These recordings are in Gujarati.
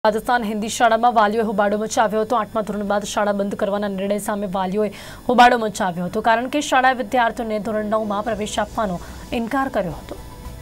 રાજસ્થાન હિન્દી શાળામાં વાલીઓએ હોબાળો મચાવ્યો હતો। 8મા ધોરણ બાદ શાળા બંધ કરવાના નિર્ણય સામે વાલીઓએ હોબાળો મચાવ્યો હતો, કારણ કે શાળાએ વિદ્યાર્થીઓને ધોરણ 9માં પ્રવેશ આપવાનો ઇનકાર કર્યો હતો।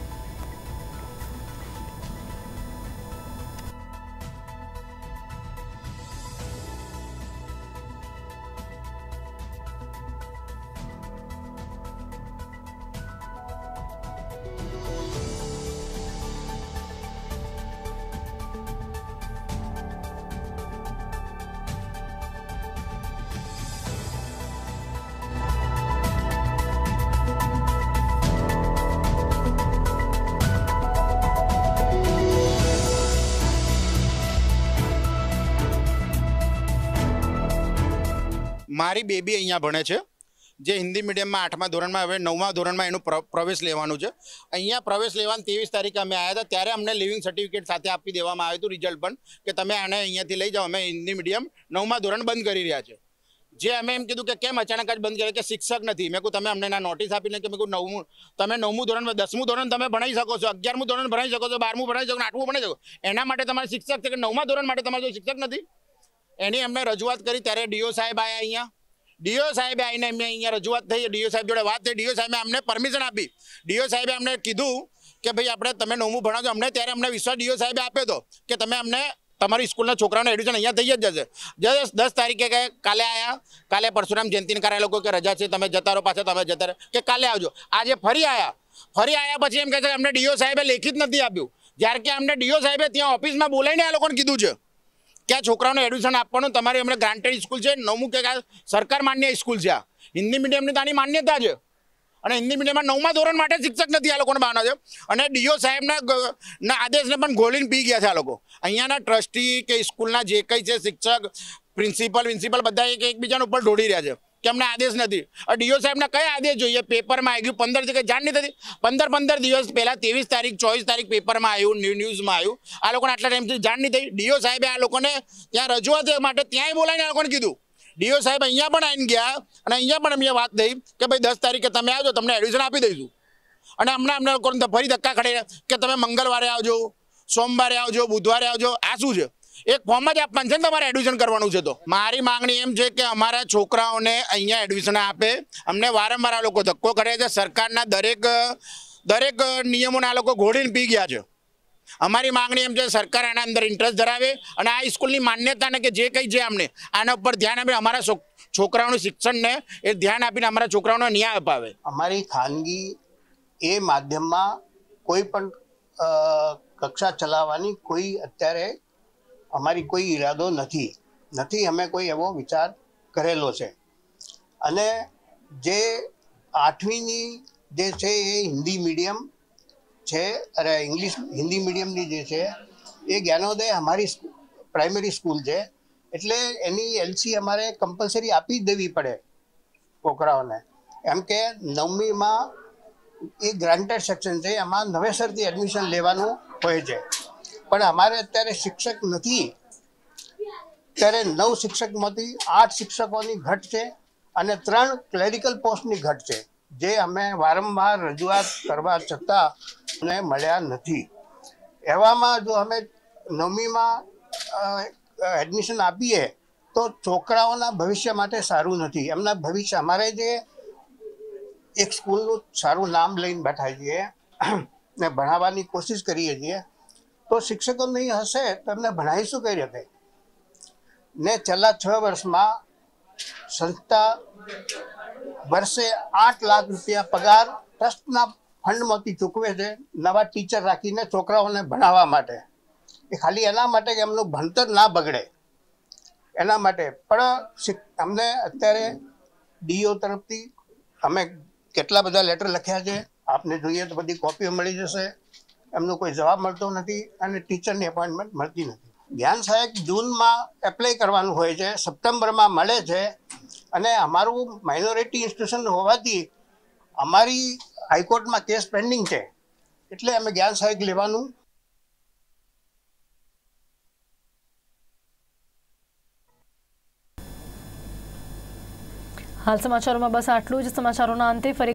મારી બેબી અહીંયા ભણે છે, જે હિન્દી મીડિયમમાં 8મા ધોરણમાં હવે 9મા ધોરણમાં એનું પ્રવેશ લેવાનું છે। અહીંયા પ્રવેશ લેવાનું 23 તારીખે અમે આવ્યા હતા, ત્યારે અમને લિવિંગ સર્ટિફિકેટ સાથે આપી દેવામાં આવ્યું હતું, રિઝલ્ટ પણ, કે તમે આને અહીંયાથી લઈ જાઓ, અમે હિન્દી મીડિયમ 9મા ધોરણ બંધ કરી રહ્યા છે। જે અમે એમ કીધું કે કેમ અચાનક જ બંધ કરે, કે શિક્ષક નથી। મેં કહ્યું તમે અમને ના નોટિસ આપીને કે મેં કહ્યું તમે 9મું ધોરણ 10મું ધોરણ તમે ભણાવી શકો છો, 11મું ધોરણ ભણાવી શકો છો, 12મું ભણાવી શકો, 8મું ભણાવી શકો, એના માટે તમારે શિક્ષક છે, કે 9મા ધોરણ માટે તમારે જો શિક્ષક નથી। એની અમને રજૂઆત કરી, ત્યારે ડીઓ સાહેબ આવ્યા અહીંયા। ડીઓ સાહેબે આવીને અમને અહીંયા રજૂઆત થઈ, ડીઓ સાહેબ જોડે વાત થઈ, ડીઓ સાહેબે અમને પરમિશન આપી। ડીઓ સાહેબે અમને કીધું કે ભાઈ આપણે તમે 9મું ભણાવજો અમને, ત્યારે અમને વિશ્વાસ ડીઓ સાહેબે આપ્યો હતો કે તમે અમને તમારી સ્કૂલના છોકરાઓને એડમિશન અહીંયા થઈ જ જશે। 10 તારીખે કાલે આવ્યા, કાલે પરશુરામ જયંતિને કારણે લોકો કે રજા છે, તમે જતા રહો, પાછા તમે જતા રહો, કે કાલે આવજો। આજે ફરી આવ્યા પછી એમ કહે છે અમને ડીઓ સાહેબે લેખિત નથી આપ્યું, જ્યારે કે અમને ડીઓ સાહેબે ત્યાં ઓફિસમાં બોલાવીને આ લોકોને કીધું છે કે આ છોકરાઓને એડમિશન આપવાનું તમારી અમને ગ્રાન્ટેડ સ્કૂલ છે, 9મું કે સરકાર માન્ય સ્કૂલ છે, આ હિન્દી મીડિયમની તાની માન્યતા છે, અને હિન્દી મીડિયમમાં 9મા ધોરણ માટે શિક્ષક નથી, આ લોકોને બહાના છે। અને ડીઓ સાહેબના આદેશને પણ ગોળીને પી ગયા છે આ લોકો। અહીંયાના ટ્રસ્ટી કે સ્કૂલના જે કંઈ છે શિક્ષક, પ્રિન્સિપલ બધા એકબીજાના ઉપર ઢોળી રહ્યા છે કે અમને આદેશ નથી। ડીઓ સાહેબના કયા આદેશ જોઈએ? પેપરમાં આવી ગયું 15 થી કંઈ જાણ નહીં થતી, 15 દિવસ પહેલાં 23 તારીખ 24 તારીખ પેપરમાં આવ્યું, ન્યૂઝમાં આવ્યું, આ લોકોને આટલા ટાઈમથી જાણ નહીં થઈ। ડીઓ સાહેબે આ લોકોને ત્યાં રજૂઆત માટે ત્યાંય બોલાવીને આ લોકોને કીધું। ડીઓ સાહેબ અહીંયા પણ આવીને ગયા, અને અહીંયા પણ અમને વાત થઈ કે ભાઈ 10 તારીખે તમે આવજો, તમને એડમિશન આપી દઈશું। અને અમને લોકોને ફરી ધક્કા ખડે કે તમે મંગળવારે આવજો, સોમવારે આવજો, બુધવારે આવજો। આ શું છે? એક ફોર્મ જ આપવાનું છે ને તમારે એડમિશન કરવાનું છે। તો મારી માંગણી એમ છે કે અમારા છોકરાઓને અહીંયા એડમિશન આપે। અમને વારંવાર આ લોકો ધક્કો કરે છે, સરકારના દરેક નિયમોને આ લોકો ઘોડીને પી ગયા છે। અમારી માંગણી એમ છે સરકાર આના અંદર ઇન્ટરેસ્ટ ધરાવે, અને આ સ્કૂલની માન્યતાને કે જે કંઈ છે અમને આના ઉપર ધ્યાન આપે, અમારા છોકરાઓનું શિક્ષણને એ ધ્યાન આપીને અમારા છોકરાઓને ન્યાય અપાવે। અમારી ખાનગી એ માધ્યમમાં કોઈ પણ કક્ષા ચલાવવાની કોઈ અત્યારે અમારી કોઈ ઈરાદો નથી। અમે કોઈ એવો વિચાર કરેલો છે। અને જે 8મીની જે છે એ હિન્દી મીડિયમ છે, અરે હિન્દી મીડિયમની જે છે એ જ્ઞાનોદય અમારી પ્રાઇમરી સ્કૂલ છે, એટલે એની એલસી અમારે કમ્પલસરી આપી દેવી પડે છોકરાઓને। એમ કે 9મીમાં એ ગ્રાન્ટેડ સેક્શન છે, એમાં નવેસરથી એડમિશન લેવાનું હોય છે, પણ અમારે અત્યારે શિક્ષક નથી। ત્યારે 9 શિક્ષકમાંથી 8 શિક્ષકોની ઘટ છે, અને 3 ક્લેરિકલ પોસ્ટની ઘટ છે, જે અમે વારંવાર રજૂઆત કરવા છતાં અમને મળ્યા નથી। એવામાં જો અમે 9મીમાં એડમિશન આપીએ તો છોકરાઓના ભવિષ્ય માટે સારું નથી। એમના ભવિષ્ય, અમારે જે એક સ્કૂલનું સારું નામ લઈને બેઠા છીએ ને ભણાવવાની કોશિશ કરીએ છીએ, તો શિક્ષકો નહીં હશે તો એમને ભણાવીશું કઈ રીતે? ને છેલ્લા 6 વર્ષમાં સંસ્થા વર્ષે 8 લાખ રૂપિયા પગાર ટ્રસ્ટના ફંડમાંથી ચૂકવે છે, નવા ટીચર રાખીને છોકરાઓને ભણાવવા માટે, એ ખાલી એના માટે કે એમનું ભણતર ના બગડે એના માટે। પણ અમને અત્યારે ડીઓ તરફથી અમે કેટલા બધા લેટર લખ્યા છે, આપને જોઈએ તો બધી કોપીઓ મળી જશે, એમનો કોઈ જવાબ મળતો નથી, અને ટીચરની એપોઇન્ટમેન્ટ મળતી નથી। જ્ઞાન સહાયક જૂનમાં એપ્લાય કરવાનું હોય છે, સપ્ટેમ્બરમાં મળે છે, અને અમારું માઇનોરિટી ઇન્સ્ટિટ્યુશન હોવાથી અમારી હાઈકોર્ટમાં કેસ પેન્ડિંગ છે, એટલે અમે જ્ઞાન સહાયક લેવાનું। હાલ સમાચારોમાં બસ આટલું જ। સમાચારોના અંતે ફરી